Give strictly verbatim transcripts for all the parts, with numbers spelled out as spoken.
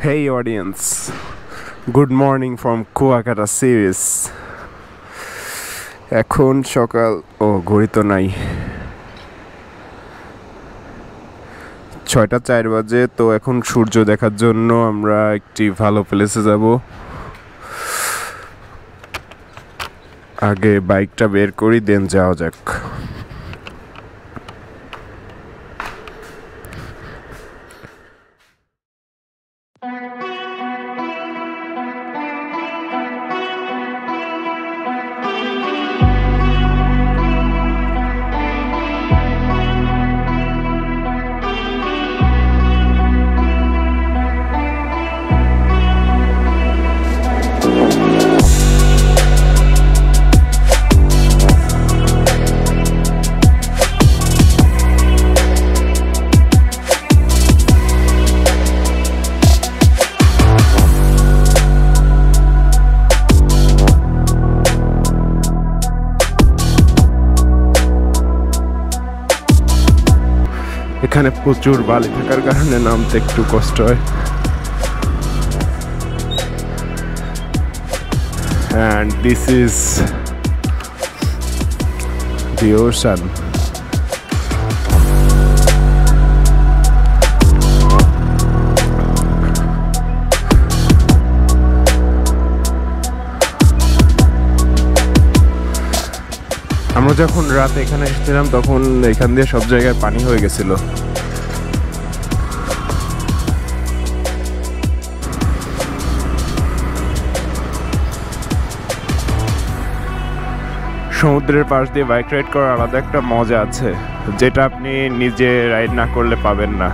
Hey audience, good morning from Kuakata series. এখন সকাল ও ঘড়ি তো নাই, ছয়টা চার বাজে। তো এখন সূর্য দেখার জন্য আমরা একটি ভালো প্লেসে যাব। আগে বাইকটা বের করি, দেন যাওয়া যাক। এখানে প্রচুর বালি থাকার কারণে নামতে একটু কষ্ট হয়। And this is the ocean. আমরা যখন রাতে এখানে এসেছিলাম তখন এখান দিয়ে সব জায়গায় পানি হয়ে গেছিল। সমুদ্রের পাশ দিয়ে বাইক রাইড করার আলাদা একটা মজা আছে, যেটা আপনি নিজে রাইড না করলে পাবেন না।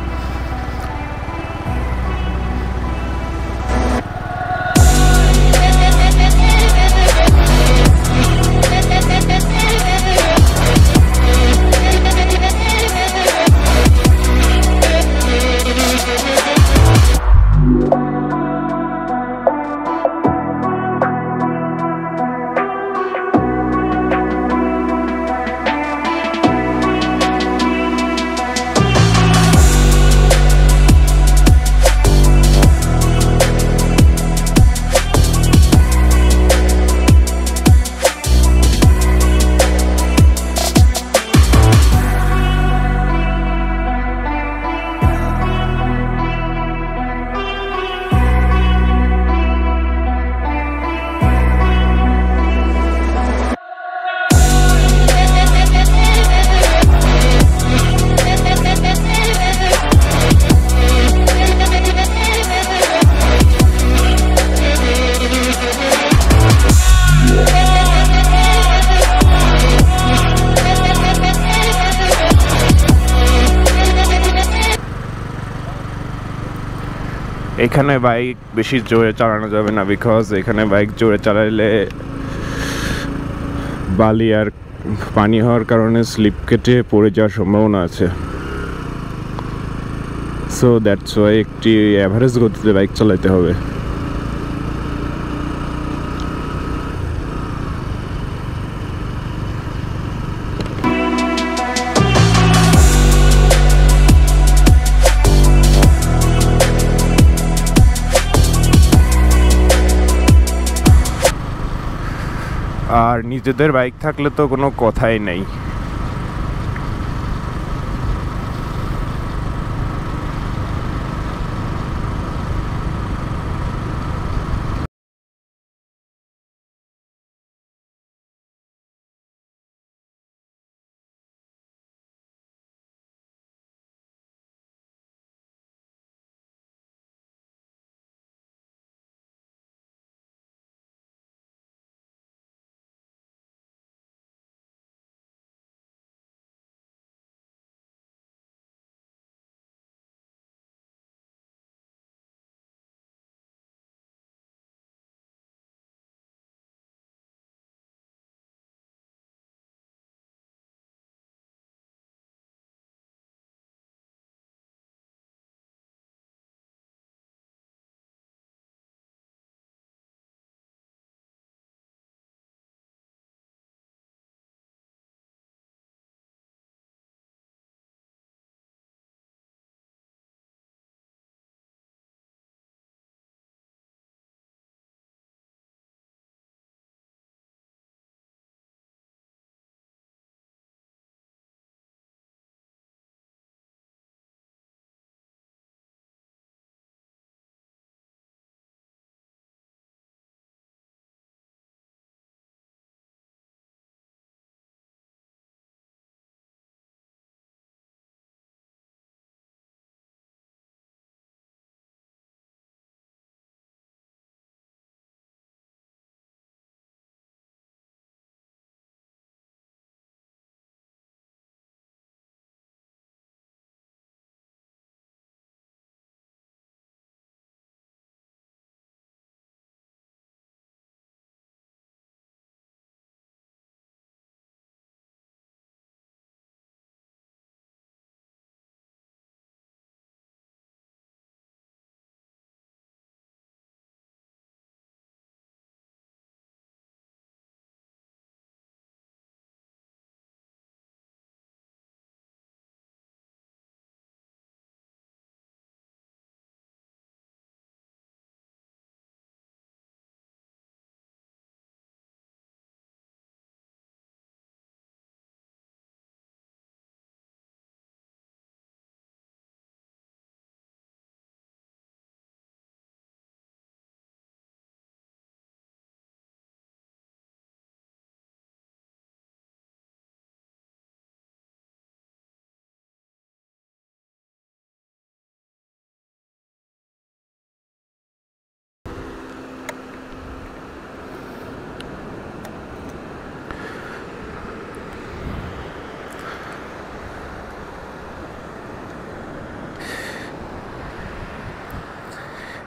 এখানে বাইক বেশি জোরে চালানো যাবে না, বিকজ এখানে বাইক জোরে চালাইলে বালি আর পানি হওয়ার কারণে স্লিপ কেটে পড়ে যাওয়ার সম্ভাবনা আছে। সো দ্যাটস ওয়াই একটি অ্যাভারেজ গতিতে বাইক চালাতে হবে। আর নিজেদের বাইক থাকলে তো কোনো কথাই নেই।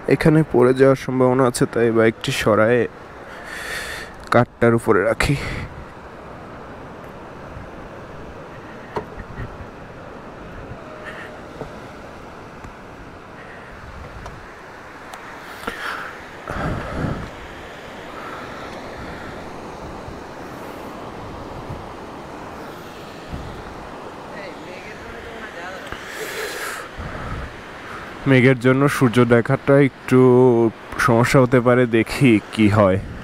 এখানে পড়ে যাওয়ার সম্ভাবনা আছে, তাই বাইকটি সরায়ে কাঠটার উপরে রাখি। মেঘের জন্য সূর্য দেখাটা একটু সমস্যা হতে পারে, দেখি কি হয়।